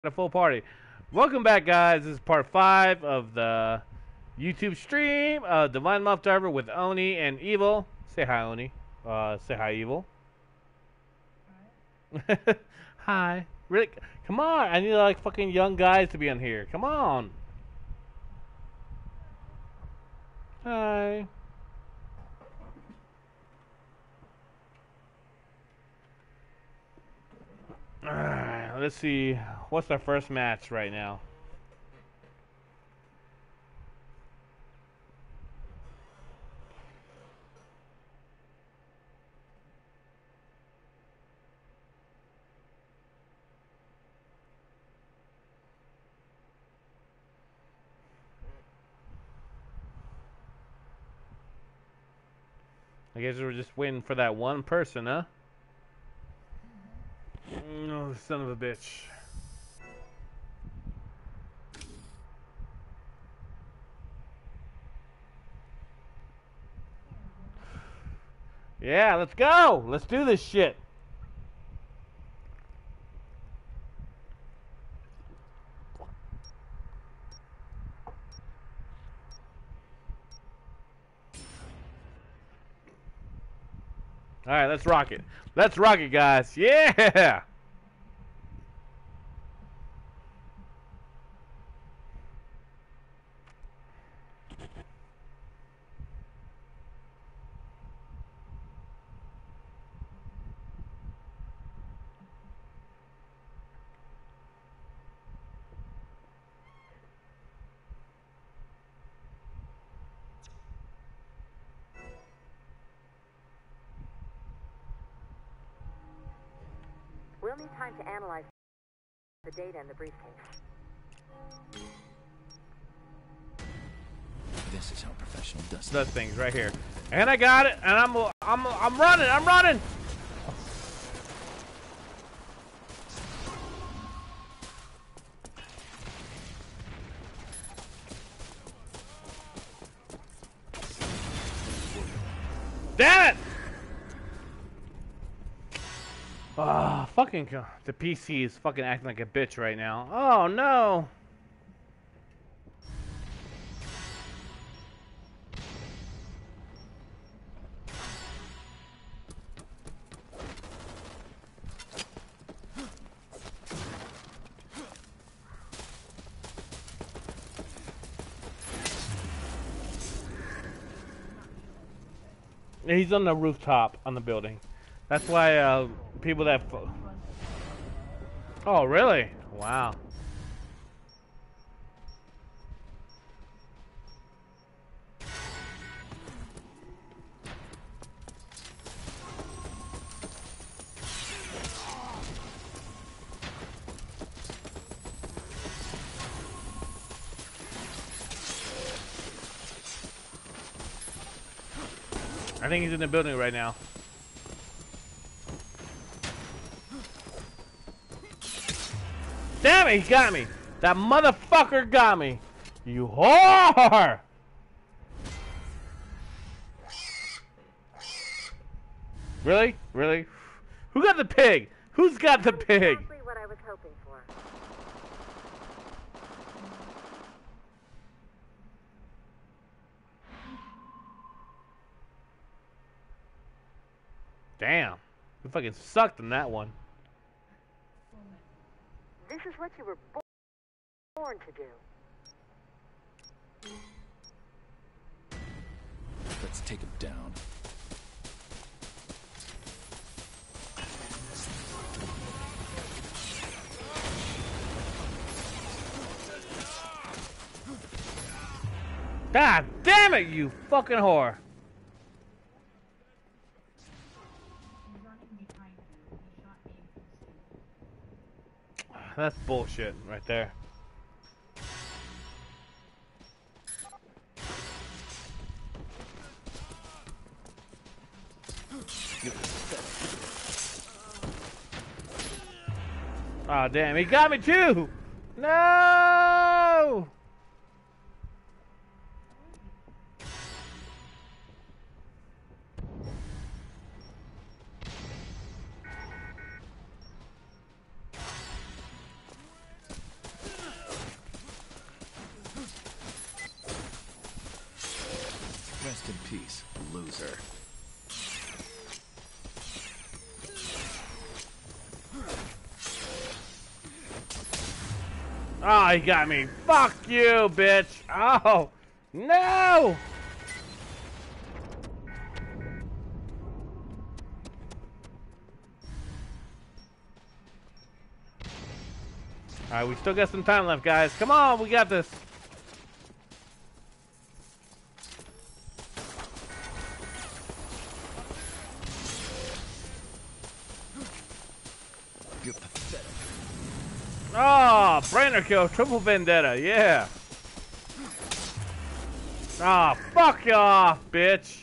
A full party. Welcome back, guys. This is part 5 of the YouTube stream of Divine Muff Driver with Oni and Evil. Say hi, Oni. Say hi, Evil. Hi. Hi. Really? Come on. I need like fucking young guys to be on here. Come on. Hi. Alright, let's see. What's our first match right now? I guess we're just waiting for that one person, huh? Oh, son of a bitch. Yeah, let's go. Let's do this shit. All right, let's rock it. Let's rock it, guys. Yeah. We'll need time to analyze the data in the briefcase. This is how professional does Those things right here, and I got it, and I'm running. I'm running. Damn it! Ah, fucking the PC is fucking acting like a bitch right now. Oh no! He's on the rooftop on the building. That's why people that. Oh really? Wow. I think he's in the building right now. Damn it, he got me! That motherfucker got me! You whore! Really? Really? Who got the pig? Who's got the pig? Exactly what I was hoping for. Damn. We fucking sucked in that one. This is what you were born to do. Let's take him down. God damn it, you fucking whore! That's bullshit right there. Oh damn, he got me too! No! in peace, loser. Oh, he got me. Fuck you, bitch. Oh, no. Alright, we still got some time left, guys. Come on, we got this. You're pathetic. Oh, brainer kill, triple vendetta, yeah. Ah, oh, fuck off, bitch.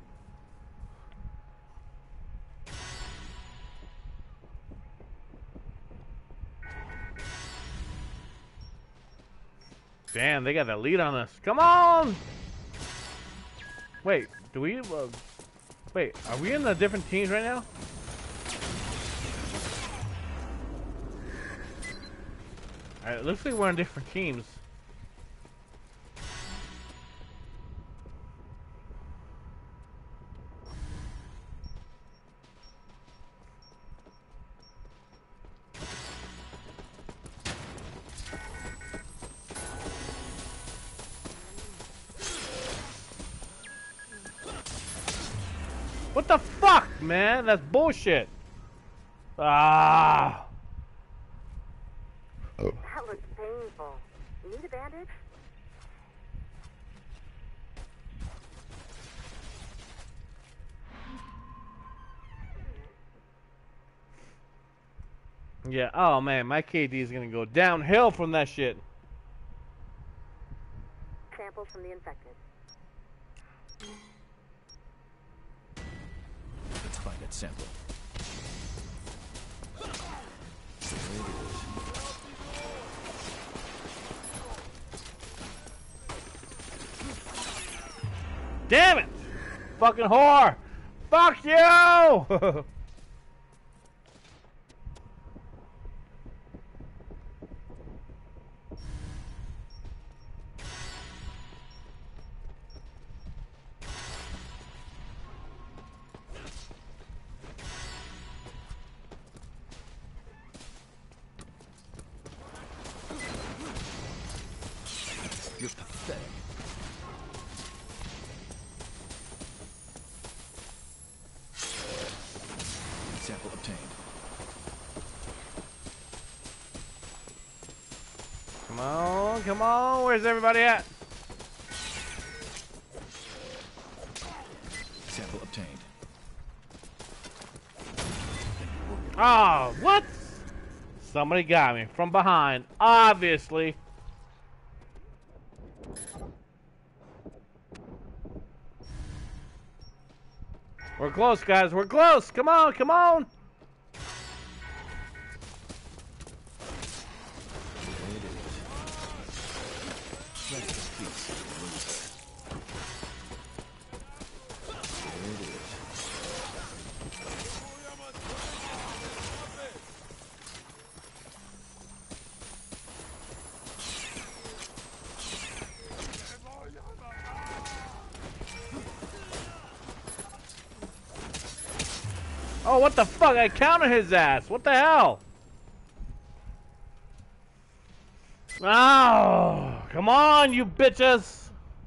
Damn, they got the lead on us. Come on! Wait, do we... wait, are we in the different teams right now? Alright, it looks like we're on different teams. What the fuck, man? That's bullshit. Ah. That looks painful. You need a bandage? Yeah, oh man, my KD is gonna go downhill from that shit. Samples from the infected. Let's find that sample. There it is. Damn it! Fucking whore! Fuck you! You're pathetic. Sample obtained. Come on, where's everybody at? Sample obtained. Oh, what? Somebody got me from behind, obviously. We're close, guys. We're close. Come on, come on. Oh, what the fuck? I countered his ass. What the hell? Oh, come on, you bitches.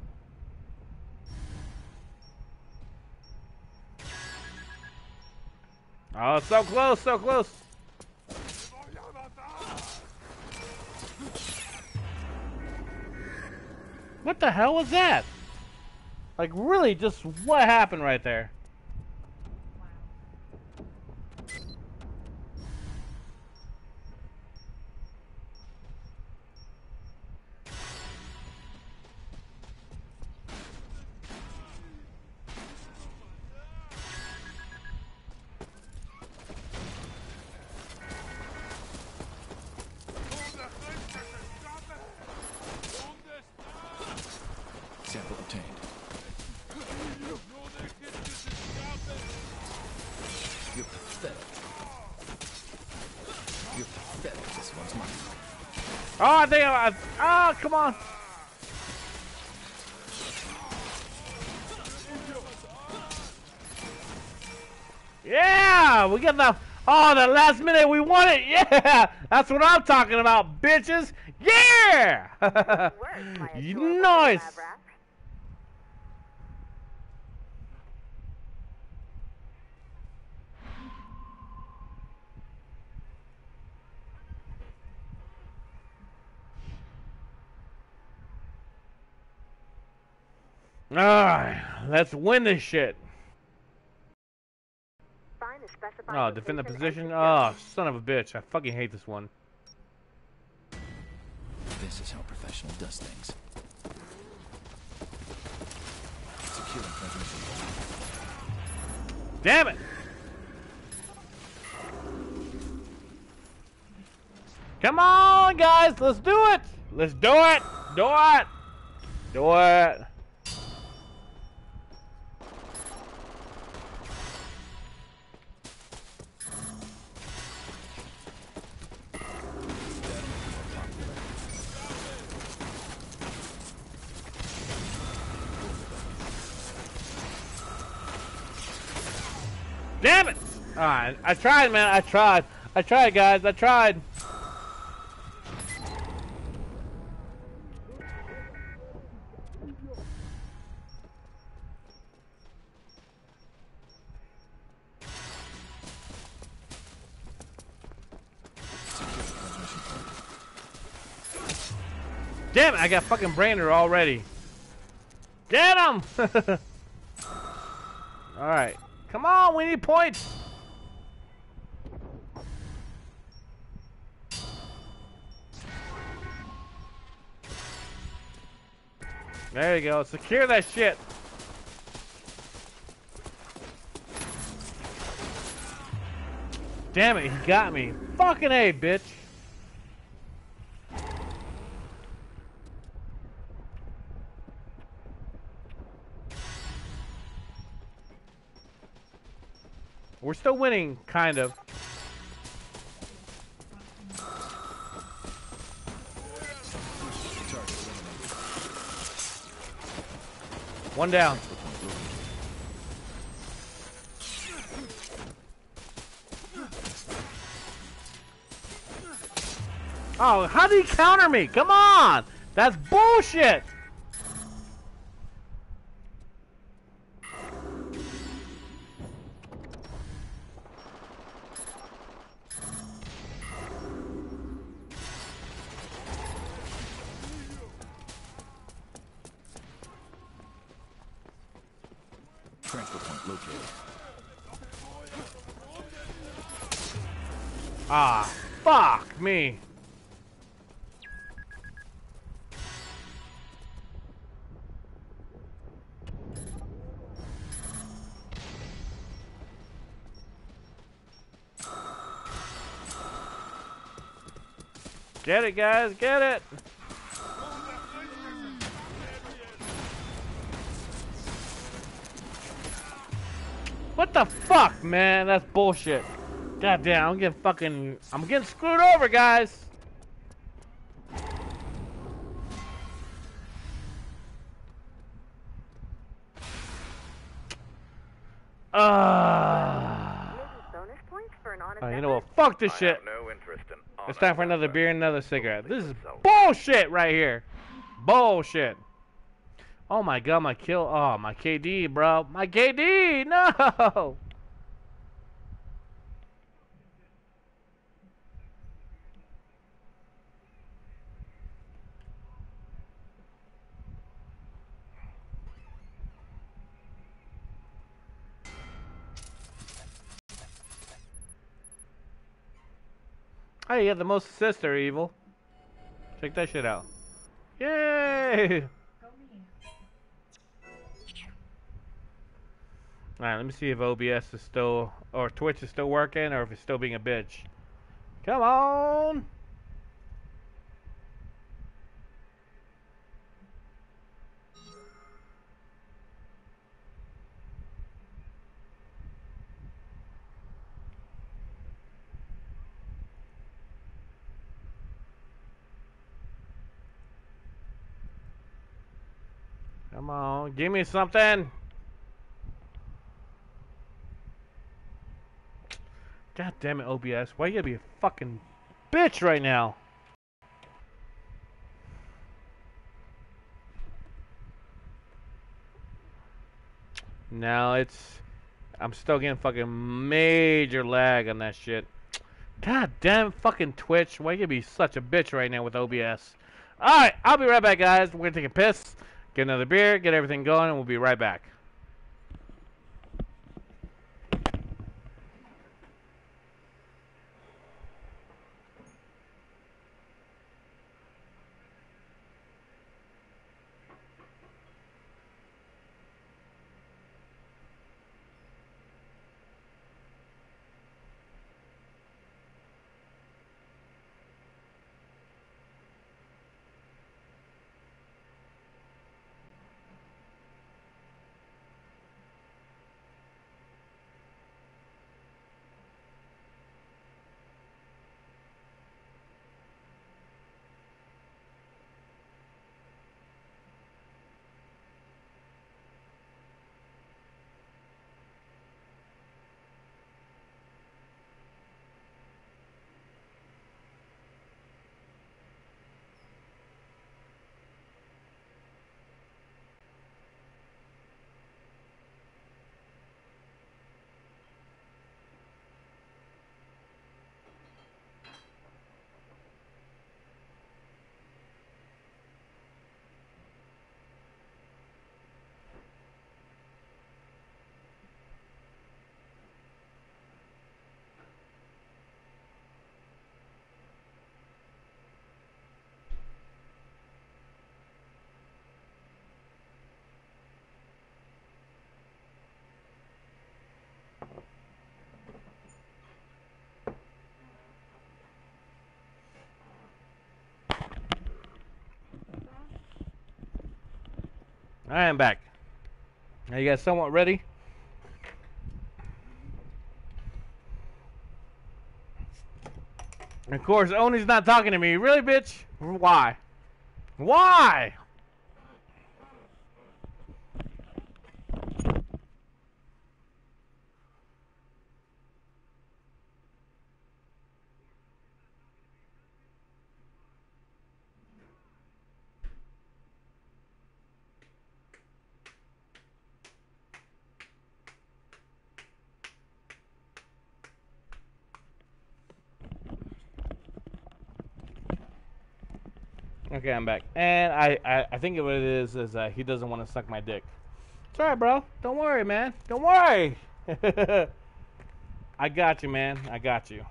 Oh, so close, so close. What the hell was that? Like, really, just what happened right there? Sample obtained. You're pathetic. You're pathetic. This one's mine. Oh, I think oh, come on. Yeah, we got the. Oh, the last minute we won it. Yeah, that's what I'm talking about, bitches. Yeah. Work, my adorable Nice. lab rat. All right, let's win this shit. Find the specified Oh, defend the location position. and Oh, son of a bitch! I fucking hate this one. This is how a professional does things. Securing transmission. Damn it! Come on, guys, let's do it. Let's do it. Do it. Do it. Damn it! Alright, I tried, man. I tried. I tried, guys. I tried. Damn it! I got fucking Brander already. Get him! Alright. Come on, we need points! There you go. Secure that shit. Damn it, he got me. Fucking A, bitch. We're still winning, kind of. One down. Oh, how did he counter me? Come on! That's bullshit! Transfer point located. Ah, fuck me. Get it, guys, get it. What the fuck, man? That's bullshit. God damn, I'm getting screwed over, guys. bonus points for an honest You know what? effort? Fuck this shit. No interest in It's time for another beer and another cigarette. This is bullshit right here. Bullshit. Oh my god, my kill. Oh, my KD, bro. My KD! No! Hey, you have the most assists there, Evil. Check that shit out. Yay! Alright, let me see if OBS is still, or Twitch is still working, or if it's still being a bitch. Come on! Come on, give me something! God damn it, OBS. Why you gotta be a fucking bitch right now? Now I'm still getting fucking major lag on that shit. God damn fucking Twitch. Why you gonna be such a bitch right now with OBS? Alright, I'll be right back, guys. We're gonna take a piss, get another beer, get everything going, and we'll be right back. I am back. Are you guys somewhat ready? Of course, Oni's not talking to me. Really, bitch? Why? Why? Okay, I'm back. And I think what it is he doesn't want to suck my dick. It's alright, bro. Don't worry, man. Don't worry. I got you, man. I got you.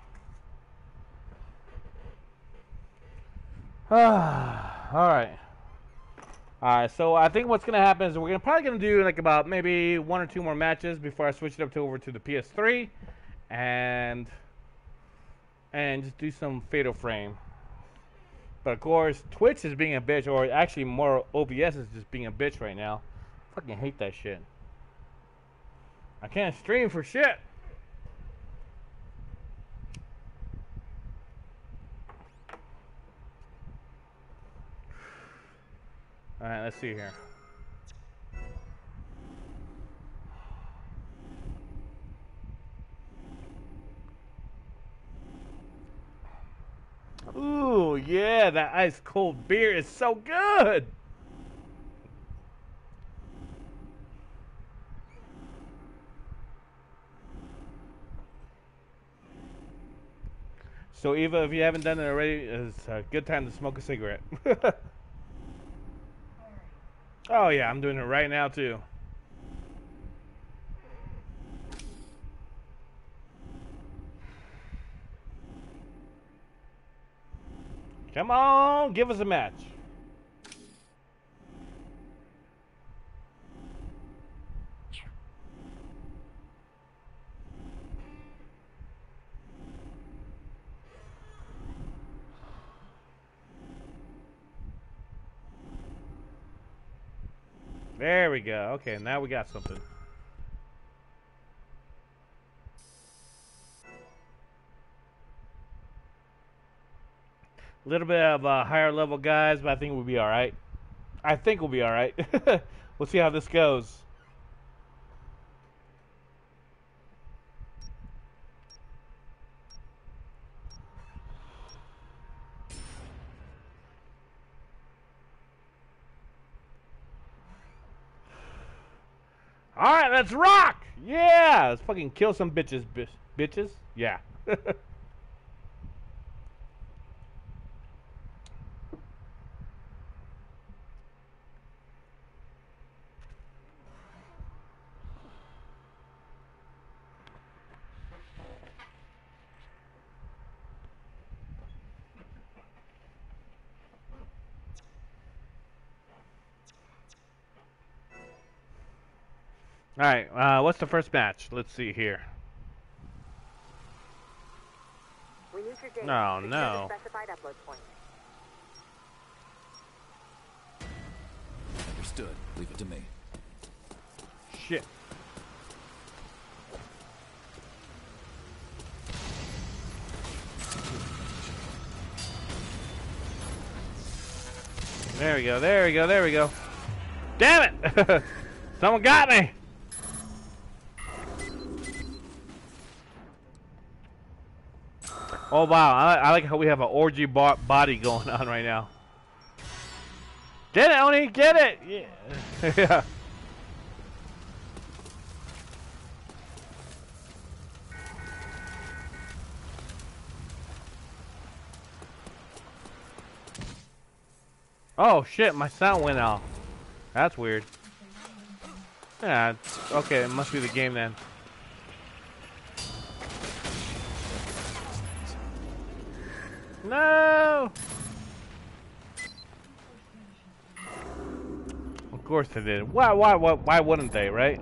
Alright. Alright, so I think what's going to happen is we're probably going to do like about maybe 1 or 2 more matches before I switch it up over to the PS3. And just do some Fatal Frame. But of course, Twitch is being a bitch, or actually more OBS is just being a bitch right now. Fucking hate that shit. I can't stream for shit. Alright, let's see here. Ooh, yeah, that ice cold beer is so good. So Eva, if you haven't done it already, it's a good time to smoke a cigarette. Oh yeah, I'm doing it right now too. Come on, give us a match. There we go. Okay, now we got something. A little bit of higher level guys, but I think we'll be alright. I think we'll be alright. We'll see how this goes. Alright, let's rock! Yeah! Let's fucking kill some bitches, bitches. Yeah. Alright, what's the first match? Let's see here. We need your data. Oh, Secure no. the specified upload point. Understood. Leave it to me. Shit. There we go, there we go, there we go. Damn it! Someone got me! Oh wow, I like how we have an orgy body going on right now. Get it, Oni, get it! Yeah. Yeah. Oh shit, my sound went off. That's weird. Yeah, okay, it must be the game then. No! Of course they did. Why wouldn't they, right?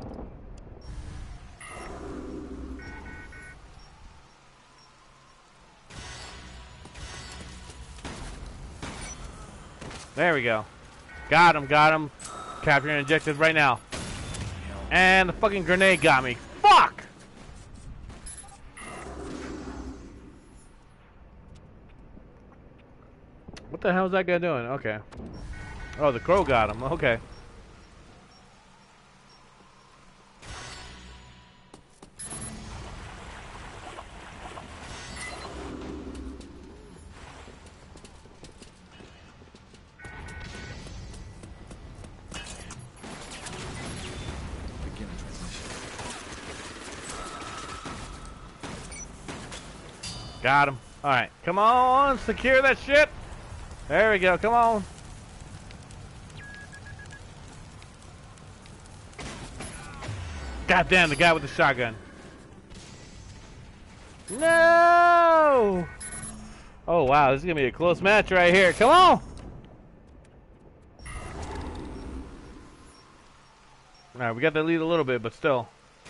There we go. Got him, got him. Capturing objectives right now. And the fucking grenade got me. Fuck! What the hell is that guy doing? Okay. Oh, the crow got him. Okay. Beginning transmission. Got him. Alright. Come on. Secure that shit. There we go. Come on. God damn, the guy with the shotgun. No! Oh, wow. This is going to be a close match right here. Come on! Alright, we got the lead a little bit, but still.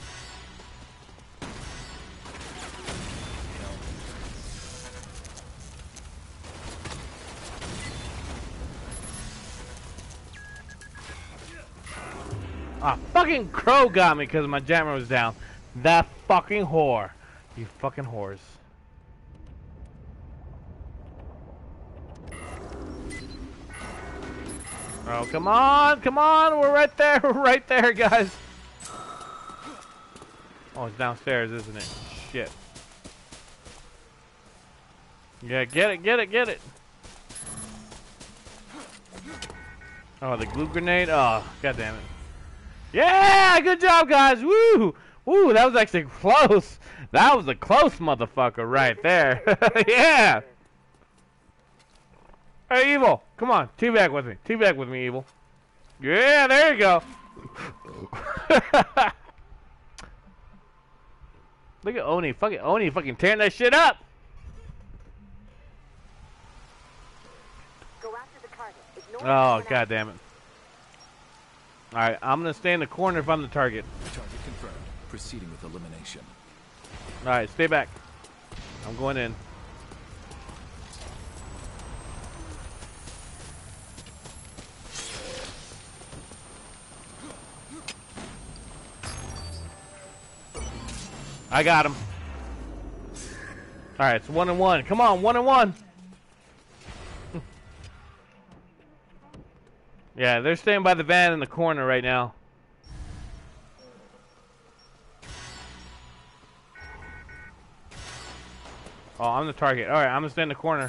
Ah, fucking crow got me because my jammer was down. That fucking whore. You fucking whores. Oh, come on, come on. We're right there. We're right there, guys. Oh, it's downstairs, isn't it? Shit. Yeah, get it, get it, get it. Oh, the glue grenade. Oh, god damn it. Yeah, good job, guys. Woo! Woo, that was actually close. That was a close motherfucker right there. Yeah. Hey, Evil. Come on. Teabag with me. Teabag with me, Evil. Yeah, there you go. Look at Oni. Fucking Oni fucking tearing that shit up. Go after the target. Ignore Oh, anyone god damn it. Alright, I'm gonna stay in the corner if I'm the target. Target confirmed. Proceeding with elimination. Alright, stay back. I'm going in. I got him. Alright, it's 1-1. Come on, 1-1. Yeah, they're staying by the van in the corner right now. Oh, I'm the target. Alright, I'm gonna stay in the corner.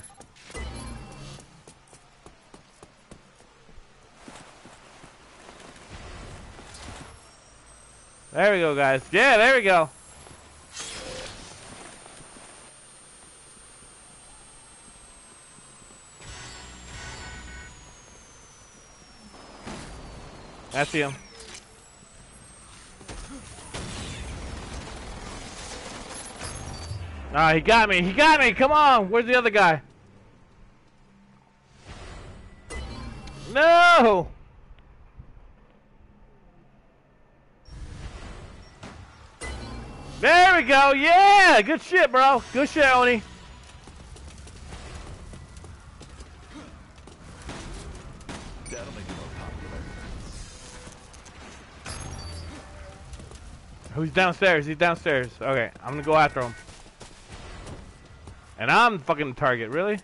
There we go, guys. Yeah, there we go. I see him. Ah, he got me. He got me. Come on. Where's the other guy? No. There we go. Yeah. Good shit, bro. Good shit, Oni. That'll make you more popular. Who's downstairs? He's downstairs. Okay, I'm gonna go after him. And I'm fucking the target, really?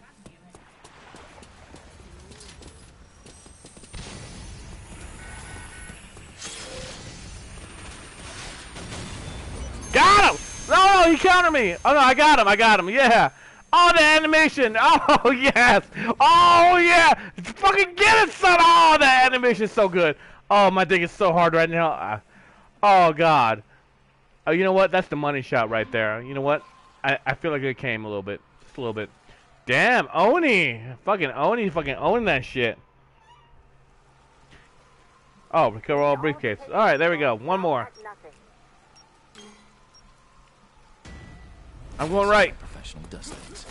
Got him! No, he countered me! Oh no, I got him, yeah! Oh, the animation! Oh, yes! Oh, yeah! Fucking get it, son! Oh, the animation's so good! Oh, my dick is so hard right now. Oh, God. Oh, you know what? That's the money shot right there. You know what? I feel like it came a little bit. Just a little bit. Damn, Oni! Fucking Oni fucking owning that shit. Oh, recover all briefcase. Alright, there we go. One more. I'm going right. Professional dustings.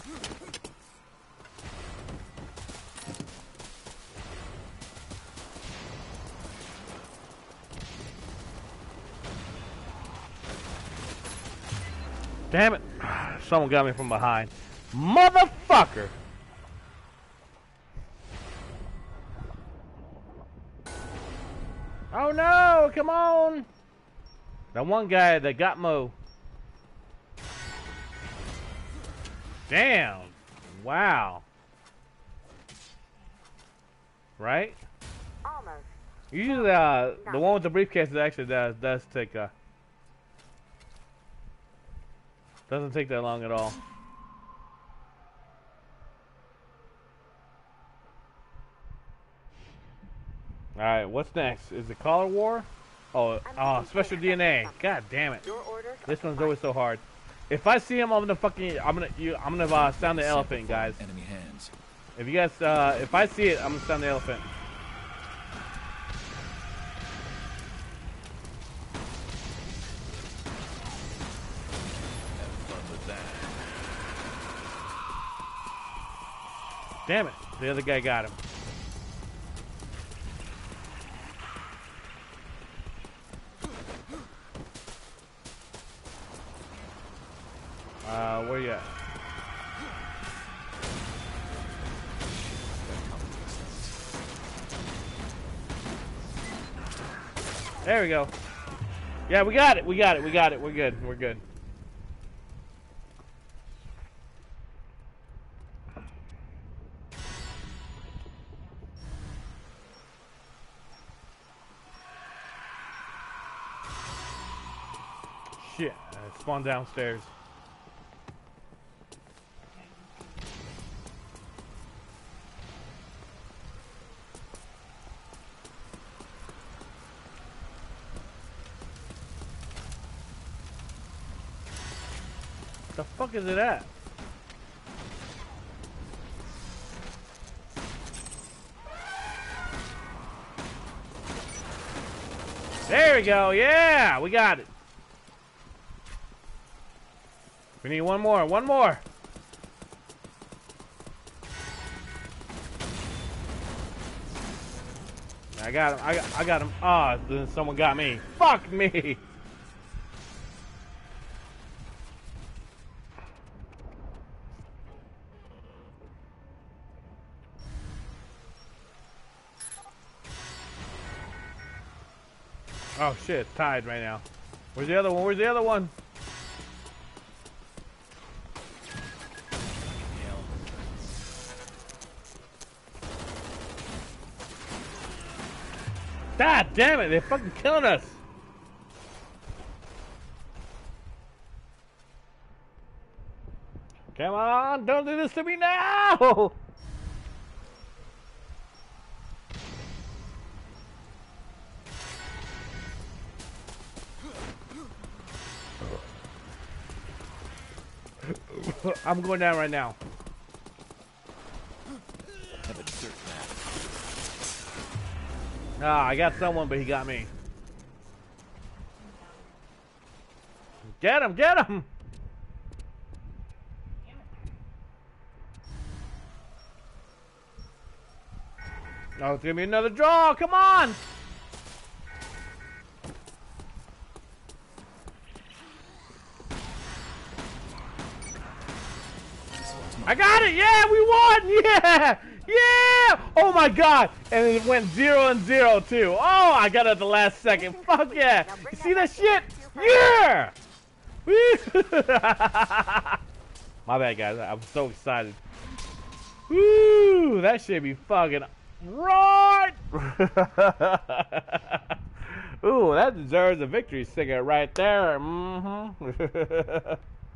Damn it. Someone got me from behind. Motherfucker! Oh no! Come on! That one guy that got Mo. Damn! Wow. Right? Almost. Usually, the one with the briefcase actually does take doesn't take that long at all. Alright, what's next? Is it Collar War? Oh, Special DNA. God damn it. This one's always so hard. If I see him, I'm gonna sound the elephant, guys. Enemy hands. If you guys, if I see it, I'm gonna sound the elephant. Have fun with that. Damn it. The other guy got him. Where you at? There we go. Yeah, we got it. We got it. We got it. We're good. We're good. Shit. I spawned downstairs. The fuck is it at? There we go. Yeah, we got it. We need one more. One more. I got him. I got him. Ah, then someone got me. Fuck me. Oh shit, it's tied right now. Where's the other one? Where's the other one? God damn it, they're fucking killing us. Come on, don't do this to me now. I'm going down right now. Have a dirt nap. Ah, I got someone, but he got me. Get him! Get him! Oh, it's gonna be another draw! Come on! I got it! Yeah, we won! Yeah! Yeah! Oh my god! And it went 0-0 too. Oh, I got it at the last second. Fuck yeah! You see that shit? Yeah! My bad, guys. I'm so excited. Woo! That should be fucking right! Ooh, that deserves a victory sticker right there. Mm-hmm.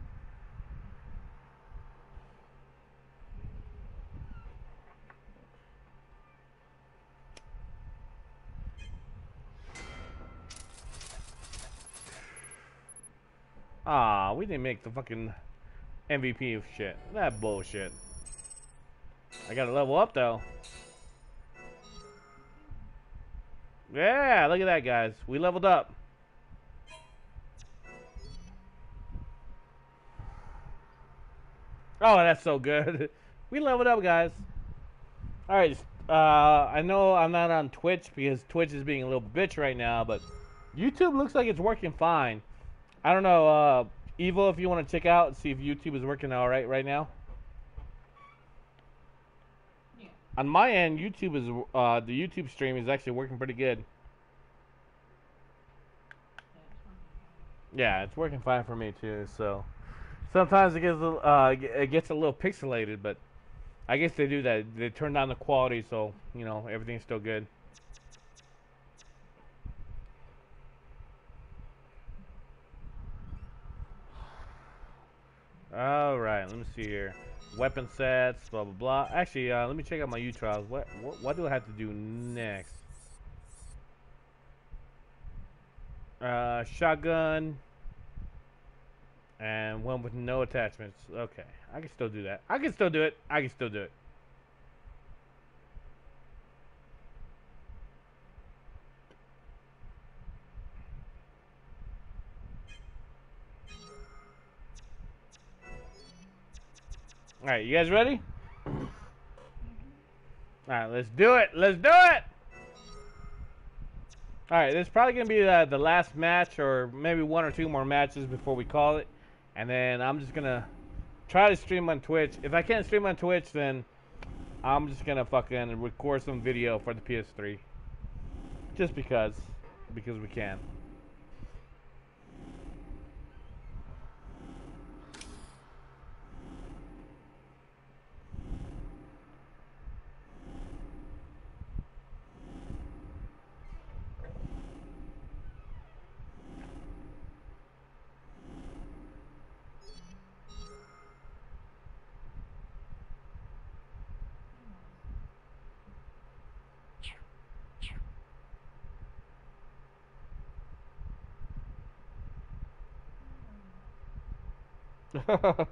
Ah, we didn't make the fucking MVP of shit. That bullshit. I gotta level up though. Yeah, look at that, guys. We leveled up. Oh, that's so good. We leveled up, guys. Alright, I know I'm not on Twitch because Twitch is being a little bitch right now, but YouTube looks like it's working fine. I don't know, Evo, if you want to check out and see if YouTube is working alright right now. Yeah. On my end, YouTube is, the YouTube stream is actually working pretty good. Yeah, it's working fine for me too, so. Sometimes it gets a little pixelated, but I guess they do that. They turn down the quality, so, you know, everything's still good. Alright, let me see here. Weapon sets, blah, blah, blah. Actually, let me check out my U-Trials. What do I have to do next? Shotgun. And one with no attachments. Okay, I can still do that. I can still do it. I can still do it. Alright, you guys ready? Alright, let's do it. Let's do it! Alright, this is probably going to be the last match, or maybe one or two more matches before we call it. And then I'm just going to try to stream on Twitch. If I can't stream on Twitch, then I'm just going to fucking record some video for the PS3. Just because we can. Of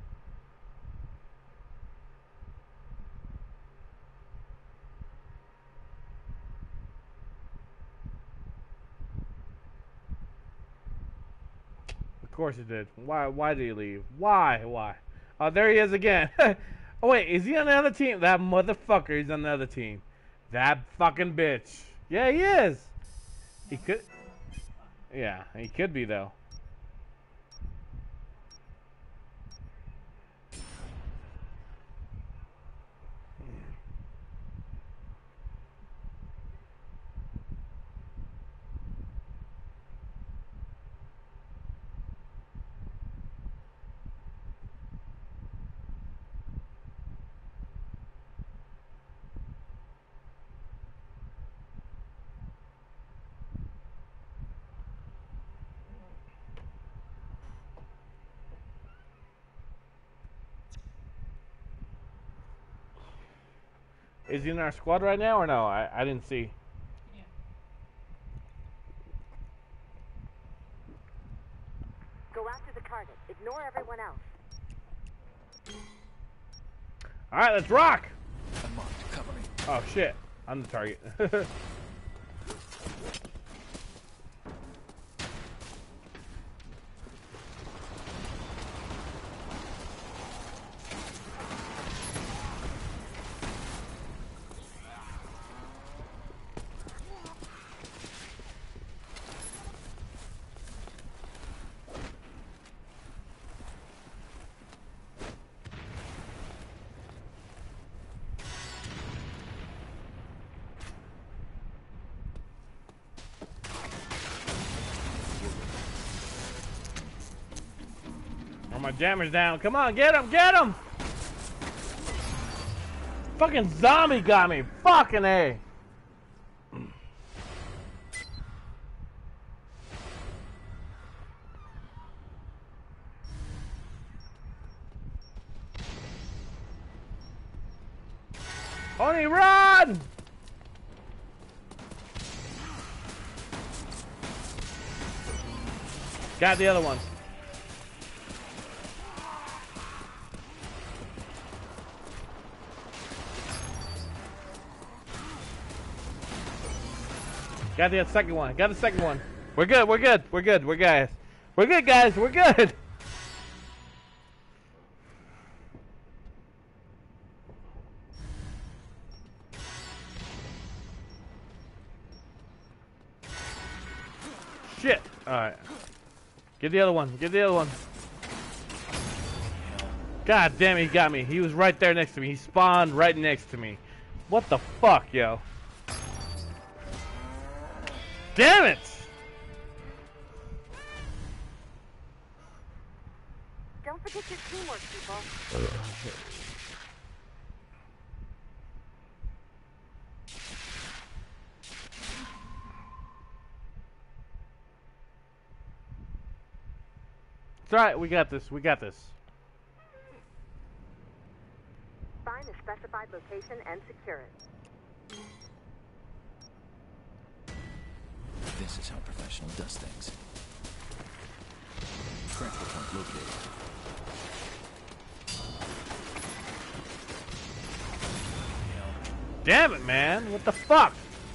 course he did. Why did he leave? Why? Oh, there he is again. Oh wait, is he on the other team? That motherfucker, he's on the other team. That fucking bitch. Yeah, he is. He could. Yeah, he could be though. Is he in our squad right now or no? I didn't see. Yeah. Go after the target. Ignore everyone else. Alright, let's rock! I'm marked. Cover me. Oh shit, I'm the target. My jammer's down. Come on, get him, get him! Fucking zombie got me. Fucking A. Only run! Got the other ones. Got the second one. Got the second one. We're good. We're good. We're good. We're guys. We're good, guys. We're good. Shit. All right. Get the other one. Get the other one. God damn it, he got me. He was right there next to me. He spawned right next to me. What the fuck, yo? Damn it! Don't forget your teamwork, people. It's alright, we got this. We got this. Find the specified location and secure it. This is how professional does things. Transfer point located. Damn it, man. What the fuck?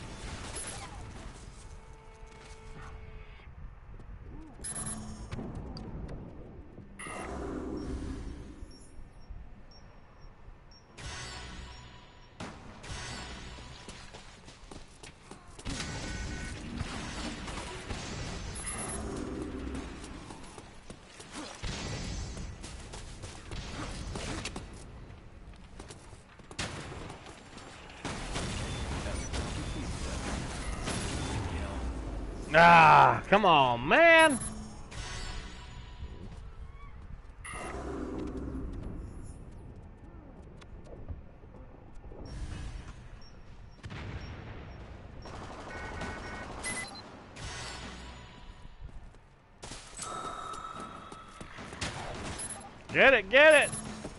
Ah, come on, man. Get it, get it.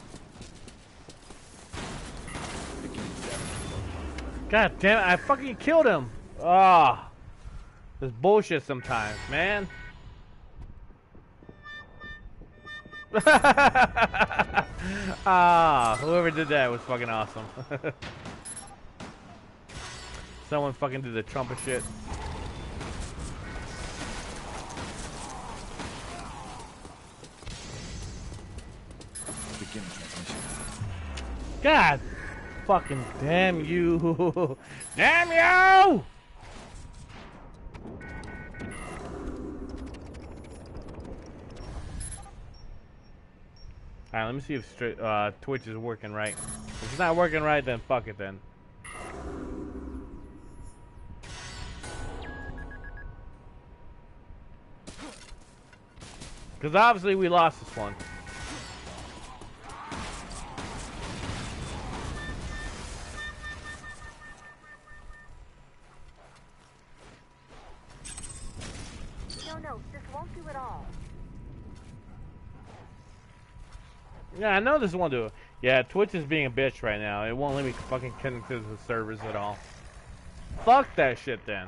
God damn it, I fucking killed him. Ah. This bullshit sometimes, man. Ah, whoever did that was fucking awesome. Someone fucking did the trumpet shit. Begin transmission. God fucking damn you. Damn you! Alright, let me see if Twitch is working right. If it's not working right, then fuck it then. Because obviously we lost this one. No, this won't do it all. Yeah, I know this won't do it. Yeah, Twitch is being a bitch right now. It won't let me fucking connect to the servers at all. Fuck that shit then.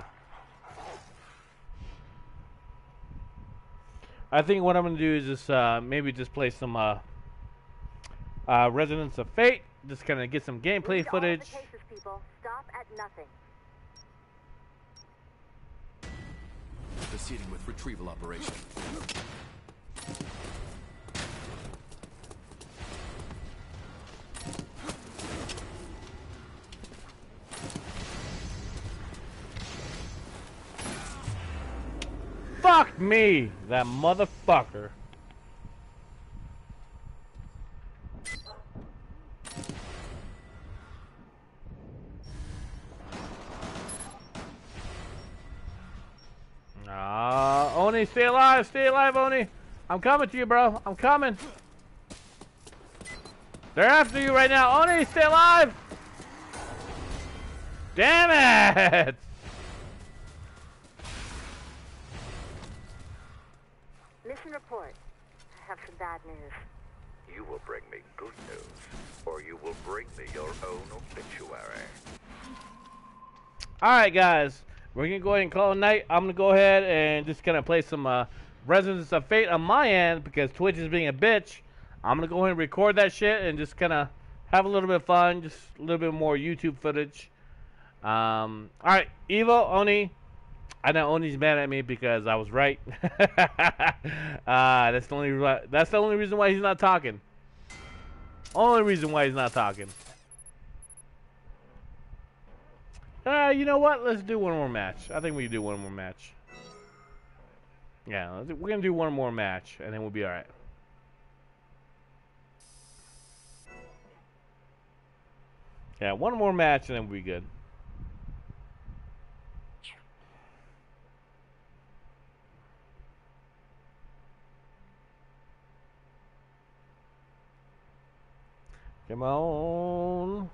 I think what I'm gonna do is just maybe just play some Residents of Fate Just gonna get some We gameplay need all of footage. the cases, people. Stop at nothing. Proceeding with retrieval operation. Fuck me, that motherfucker. Oni, stay alive, Oni. I'm coming to you, bro. I'm coming. They're after you right now. Oni, stay alive. Damn it. Mission report. I have some bad news. You will bring me good news, or you will bring me your own obituary. Alright, guys. We're going to go ahead and call it a night. I'm going to go ahead and just kind of play some Resonance of Fate on my end because Twitch is being a bitch. I'm going to go ahead and record that shit and just kind of have a little bit of fun. Just a little bit more YouTube footage. Alright, Evo, Oni. I know Oni's mad at me because I was right. That's the only reason why he's not talking. Only reason why he's not talking. You know what? Let's do one more match. I think we can do one more match. Yeah, we're gonna do one more match, and then we'll be all right. Yeah, one more match, and then we'll be good. Come on.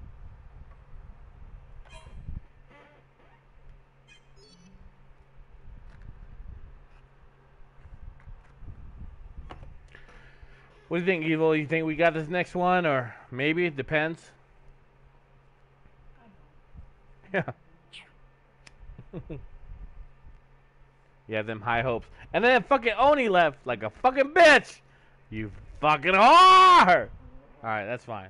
What do you think, Evil? You think we got this next one, or maybe? It depends. Yeah. You have them high hopes. And then fucking Oni left like a fucking bitch. You fucking whore! Alright, that's fine.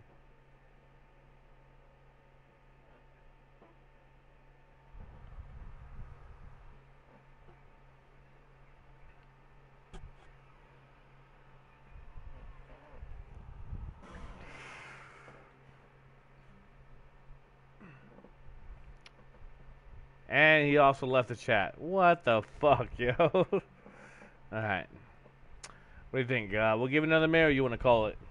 And he also left the chat. What the fuck, yo? Alright. What do you think? We'll give another minute, or you want to call it?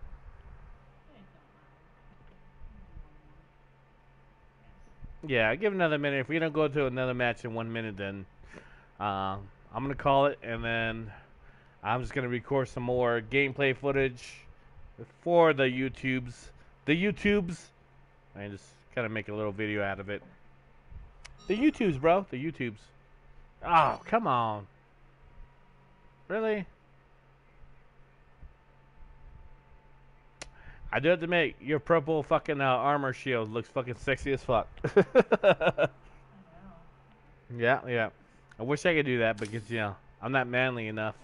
Yeah, give another minute. If we don't go to another match in 1 minute, then I'm going to call it, and then I'm just going to record some more gameplay footage for the YouTubes. And just kind of make a little video out of it. The YouTubes, bro. The YouTubes. Oh, come on. Really? I do have to make your purple fucking armor shield looks fucking sexy as fuck. Yeah. I wish I could do that because, you know, I'm not manly enough.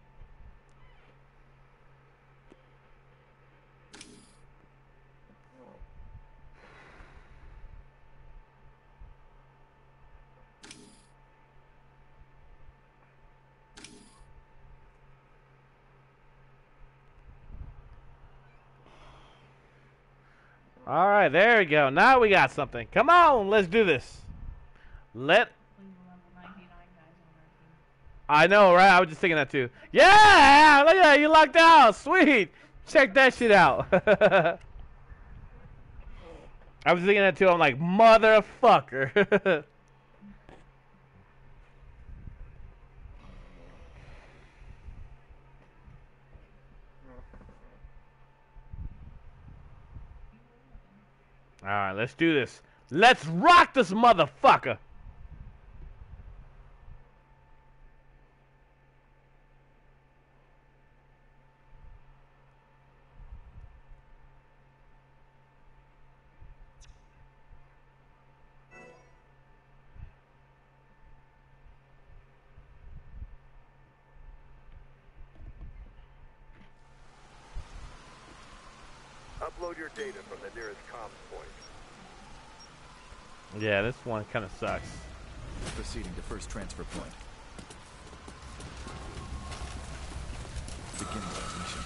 Alright, there we go. Now we got something. Come on, let's do this. I know, right? I was just thinking that too. Yeah! Look at that, you locked out. Sweet. Check that shit out. I was thinking that too. I'm like, motherfucker. Alright, let's do this. Let's rock this motherfucker. Upload your data from the nearest comms point. Yeah, this one kind of sucks. Proceeding to first transfer point. Begin transmission.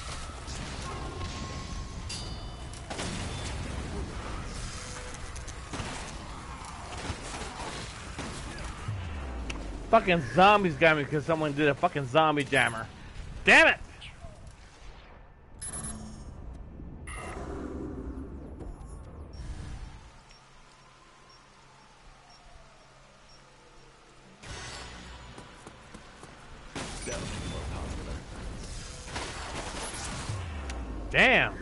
Fucking zombies got me because someone did a fucking zombie jammer. Damn it! That would be more popular. Damn!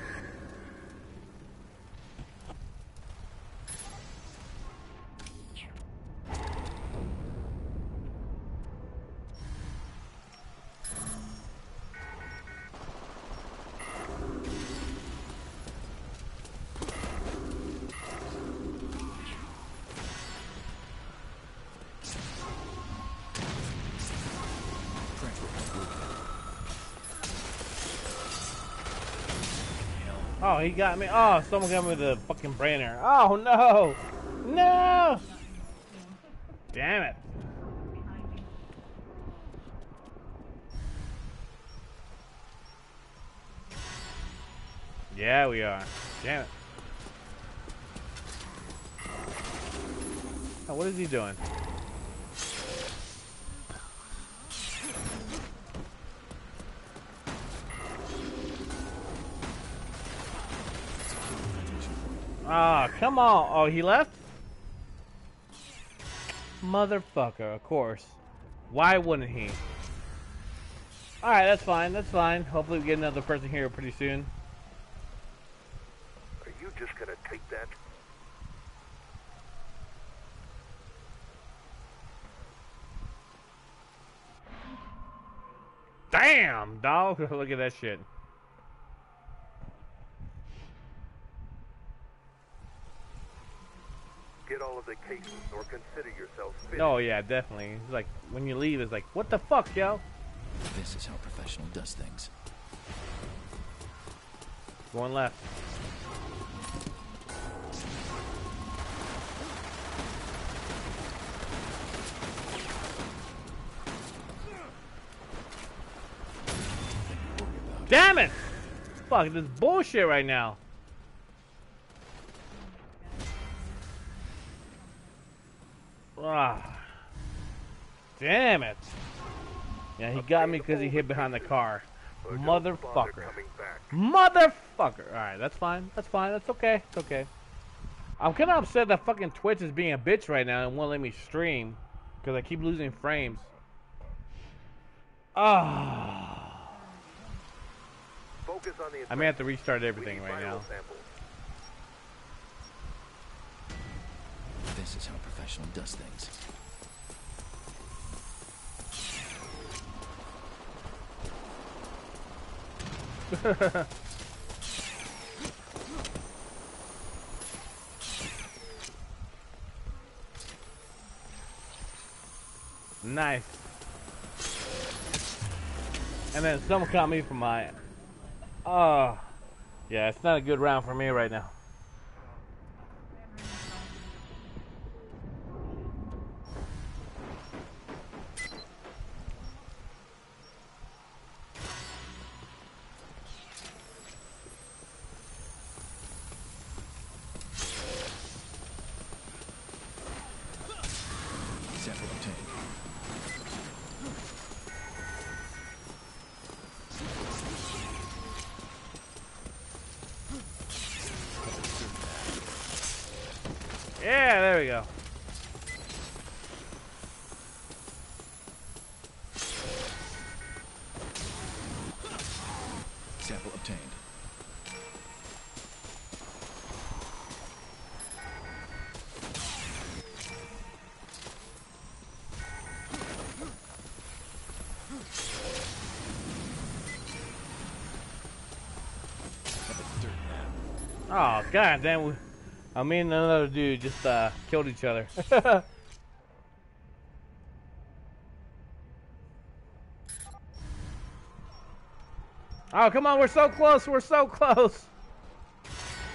Oh, he got me. Oh, someone got me with a fucking brainer. Oh, no! No! Damn it. Yeah, we are. Damn it. Oh, what is he doing? Ah, come on. Oh, he left? Motherfucker, of course. Why wouldn't he? Alright, that's fine. That's fine. Hopefully we get another person here pretty soon. Are you just gonna take that? Damn, dog. Look at that shit. Get all of the cases or consider yourself finished. Oh, yeah, definitely. It's like, when you leave, it's like, what the fuck, yo? This is how professional does things. Going left. Damn it! Fuck, this bullshit right now. Ah. Damn it. Yeah, he got me because he hid behind the car. Motherfucker. Motherfucker. Alright, that's fine. That's fine. That's okay. It's okay. I'm kind of upset that fucking Twitch is being a bitch right now and won't let me stream because I keep losing frames. Ah. Focus on the I may have to restart everything We need right now. vital samples. This is how professional does things. Nice. And then someone caught me from my... yeah, it's not a good round for me right now. Sample obtained. Yeah, there we go. Sample obtained. Oh, god damn. Me and another dude just killed each other. Oh, come on, we're so close. We're so close.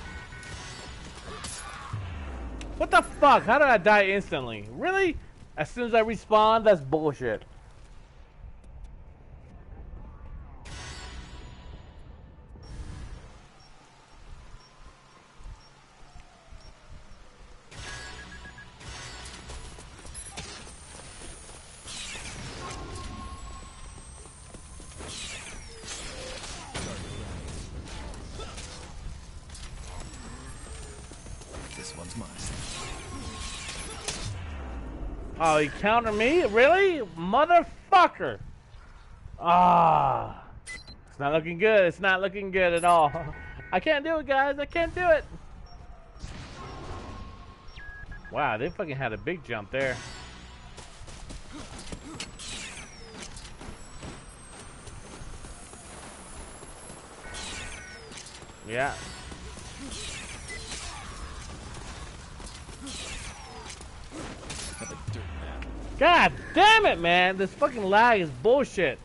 What the fuck? How did I die instantly? Really? As soon as I respawn? That's bullshit. This one's mine. Oh, he countered me? Really? Motherfucker! Ah. It's not looking good. It's not looking good at all. I can't do it, guys. I can't do it. Wow, they fucking had a big jump there. Yeah. God damn it, man. This fucking lag is bullshit.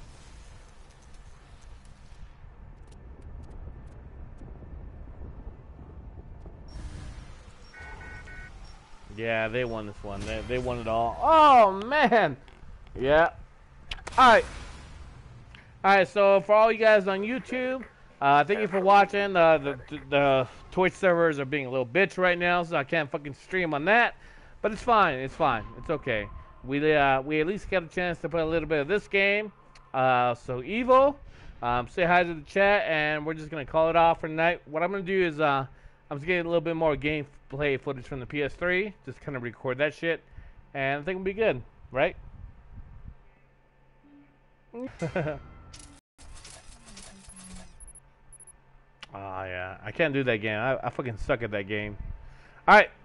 Yeah, they won this one. They won it all. Oh, man. Yeah. Alright. Alright, so for all you guys on YouTube, thank you for watching. The Twitch servers are being a little bitch right now, so I can't fucking stream on that. But it's fine. It's fine. It's okay. We at least got a chance to play a little bit of this game. So Evo, say hi to the chat, and we're just gonna call it off for tonight. What I'm gonna do is I'm just getting a little bit more gameplay footage from the PS3, just kind of record that shit, and I think it'll be good, right? Oh yeah, I can't do that game. I fucking suck at that game. All right.